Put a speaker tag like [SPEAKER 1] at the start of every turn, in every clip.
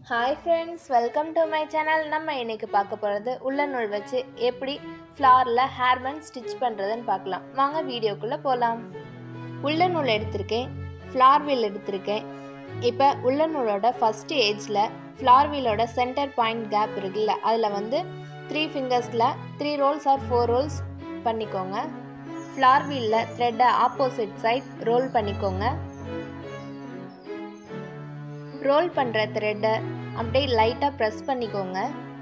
[SPEAKER 1] Hi friends, welcome to my channel. நம்ம இன்னைக்கு பார்க்க போறது உல்லன் நூல் வச்சு எப்படி ஃப்ளார்ல ஹேர் பேண்ட் ஸ்டிட்ச் பண்றதுன்னு பார்க்கலாம். வாங்க வீடியோக்குள்ள போலாம். உல்லன் நூல் எடுத்துர்க்கேன், ஃப்ளார் வீல் எடுத்துர்க்கேன். இப்போ உல்லன் நூலோட ஃபர்ஸ்ட் எட்ஜ்ல ஃப்ளார் வீலோட சென்டர் பாயிண்ட் கேப் இருக்குல்ல, அதுல வந்து 3 ஃபிங்கர்ஸ்ல 3 ரோல்ஸ் ஆர் 4 ரோல்ஸ் பண்ணிக்கோங்க. ஃப்ளார் வீல்ல த்ரெட் ஆப்போசிட் சைடு ரோல் பண்ணிக்கோங்க. ரோல் பண்ற த்ரெட் அப்படியே லைட்டா பிரஸ் பண்ணிக்கோங்க.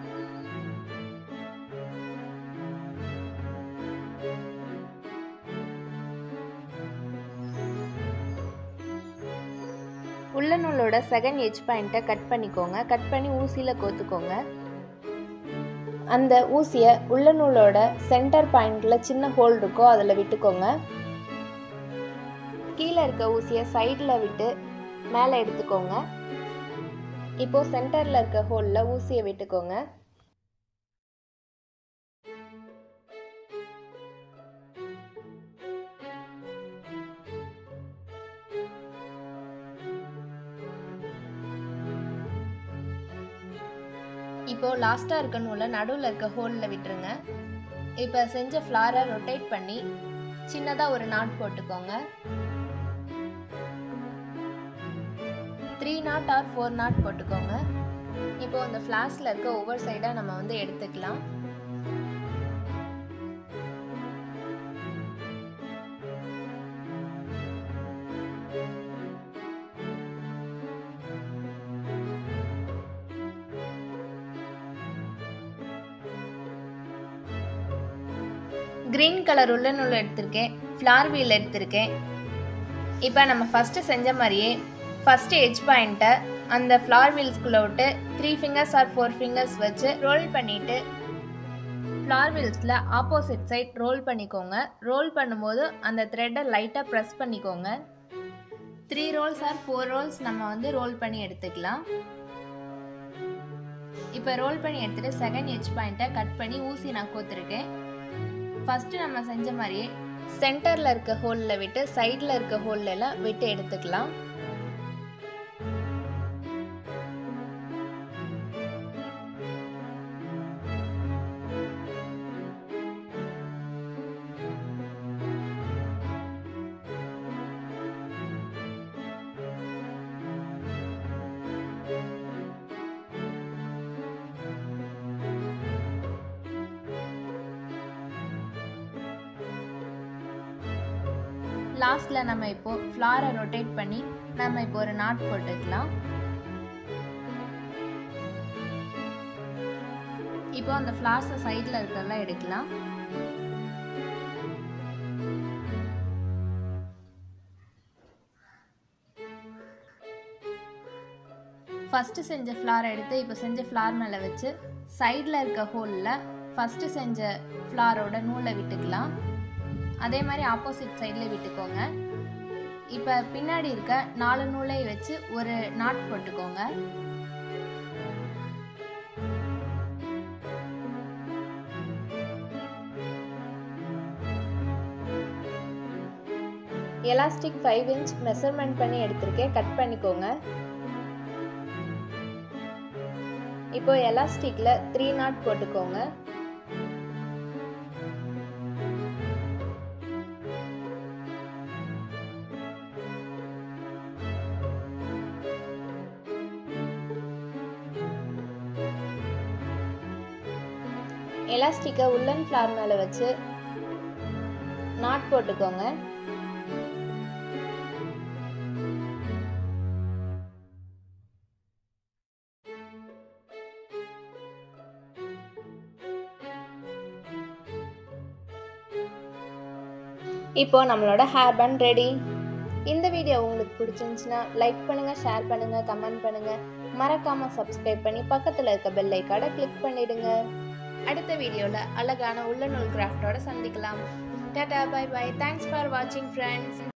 [SPEAKER 1] உல்லன் நூலோட செகண்ட் எட்ஜ் பாயிண்ட்டை கட் பண்ணிக்கோங்க. கட் பண்ணி ஊசியில கோத்துக்கோங்க. அந்த ஊசியை உல்லன் நூலோட சென்டர் பாயிண்ட்ல சின்ன ஹோல் இருக்கோ அதுல விட்டுக்கோங்க. கீழே இருக்க ஊசியை சைடுல விட்டு மேலே எடுத்துக்கோங்க. இப்போ சென்டர்ல இருக்க ஹோல்ல ஊசியை விட்டுக்கோங்க. இப்போ லாஸ்டா இருக்க நூலை நடுவுல இருக்க ஹோல்ல விட்டுருங்க. இப்போ செஞ்ச ஃப்ளாரை ரொட்டேட் பண்ணி சின்னதா ஒரு நாட் போட்டுக்கோங்க. 3 நாட் ஆர் 4 நாட் போட்டுக்கோங்க. இப்போ அந்த ஃப்ளாஸ்ல இருக்க ஒவ்வொரு சைடா நம்ம வந்து எடுத்துக்கலாம். கிரீன் கலர் உல்லன் நூல் எடுத்திருக்கேன், ஃப்ளார் வீல் எடுத்திருக்கேன். இப்போ நம்ம ஃபர்ஸ்ட் செஞ்ச மாதிரியே ஃபர்ஸ்ட் எட்ஜ் பாயிண்ட்டை அந்த ஃப்ளார் வீல்ஸ்குள்ள விட்டு 3 ஃபிங்கர்ஸ் ஆர் 4 ஃபிங்கர்ஸ் வச்சு ரோல் பண்ணிட்டு ஃப்ளார் வீல்ஸில் ஆப்போசிட் சைட் ரோல் பண்ணிக்கோங்க. ரோல் பண்ணும்போது அந்த த்ரெட்டை லைட்டாக ப்ரெஸ் பண்ணிக்கோங்க. 3 ரோல்ஸ் ஆர் 4 ரோல்ஸ் நம்ம வந்து ரோல் பண்ணி எடுத்துக்கலாம். இப்போ ரோல் பண்ணி எடுத்துட்டு செகண்ட் எட்ஜ் பாயிண்ட்டை கட் பண்ணி ஊசி நான் கோத்துருக்கேன். ஃபர்ஸ்ட் நம்ம செஞ்ச மாதிரியே சென்டரில் இருக்க ஹோலில் விட்டு சைடில் இருக்க ஹோல்ல எல்லாம் விட்டு எடுத்துக்கலாம். லாஸ்ட்ல நம்ம இப்போ ஃப்ளாரை ரொட்டேட் பண்ணி நம்ம இப்போ ஒரு நாட் போட்டுக்கலாம். இப்போ அந்த ஃப்ளார்ஸ் சைடுல இருக்கறதெல்லாம் எடுக்கலாம். ஃபர்ஸ்ட் செஞ்ச ஃப்ளாரை எடுத்து இப்போ செஞ்ச ஃப்ளார் மேலே வச்சு சைடில் இருக்க ஹோலில் ஃபர்ஸ்ட் செஞ்ச ஃப்ளாரோட நூலை விட்டுக்கலாம். அதே மாதிரி ஆப்போசிட் சைடில் விட்டுக்கோங்க. இப்போ பின்னாடி இருக்க 4 நூலை வச்சு ஒரு நாட் போட்டுக்கோங்க. எலாஸ்டிக் 5 இன்ச் மெஷர்மெண்ட் பண்ணி எடுத்திருக்கேன், கட் பண்ணிக்கோங்க. இப்போ எலாஸ்டிக்ல 3 நாட் போட்டுக்கோங்க. எலாஸ்டிக்கை உல்லன் ஃப்ளார் மேலே வச்சு நாட் போட்டுக்கோங்க. இப்போ நம்மளோட ஹேர் பேண்ட் ரெடி. இந்த வீடியோ உங்களுக்கு பிடிச்சிருந்துச்சுன்னா லைக் பண்ணுங்க, ஷேர் பண்ணுங்க, கமெண்ட் பண்ணுங்க. மறக்காம சப்ஸ்கிரைப் பண்ணி பக்கத்தில் இருக்க பெல் ஐகானை கிளிக் பண்ணிடுங்க. அடுத்த வீடியோல அழகான உல்லன் நூல் கிராஃப்டோட சந்திக்கலாம். டாடா, பை பை. தேங்க்ஸ் ஃபார் வாட்சிங் ஃப்ரெண்ட்ஸ்.